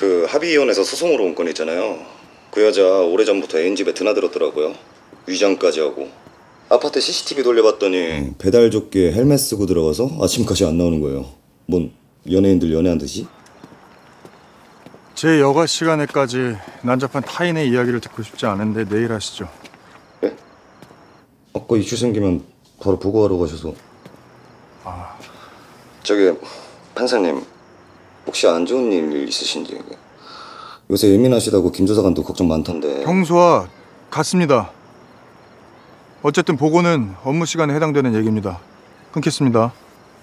그 합의위원회에서 소송으로 온 건 있잖아요. 그 여자 오래전부터 애인 집에 드나들었더라고요. 위장까지 하고. 아파트 CCTV 돌려봤더니 배달 조끼에 헬멧 쓰고 들어가서 아침까지 안 나오는 거예요. 뭔 연예인들 연애한듯이? 제 여가 시간에까지 난잡한 타인의 이야기를 듣고 싶지 않은데 내일 하시죠. 예? 아까 이슈 생기면 바로 보고하러 가셔서. 저기 판사님, 혹시 안 좋은 일 있으신지. 요새 예민하시다고 김 조사관도 걱정 많던데. 평소와 같습니다. 어쨌든 보고는 업무 시간에 해당되는 얘기입니다. 끊겠습니다.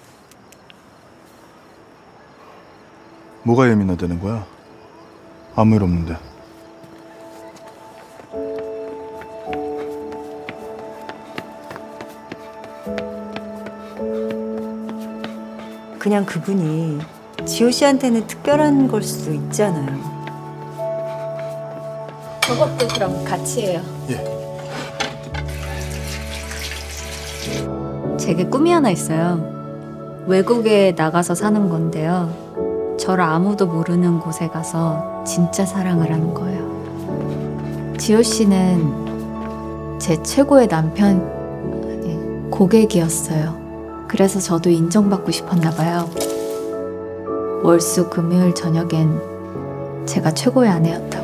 뭐가 예민하다는 거야? 아무 일 없는데. 그냥 그분이 지호 씨한테는 특별한 걸 수도 있잖아요. 저것도 그럼 같이 해요. 예. 제게 꿈이 하나 있어요. 외국에 나가서 사는 건데요. 저를 아무도 모르는 곳에 가서 진짜 사랑을 하는 거예요. 지호 씨는 제 최고의 남편, 아니, 고객이었어요. 그래서 저도 인정받고 싶었나 봐요. 월수 금요일 저녁엔 제가 최고의 아내였다고.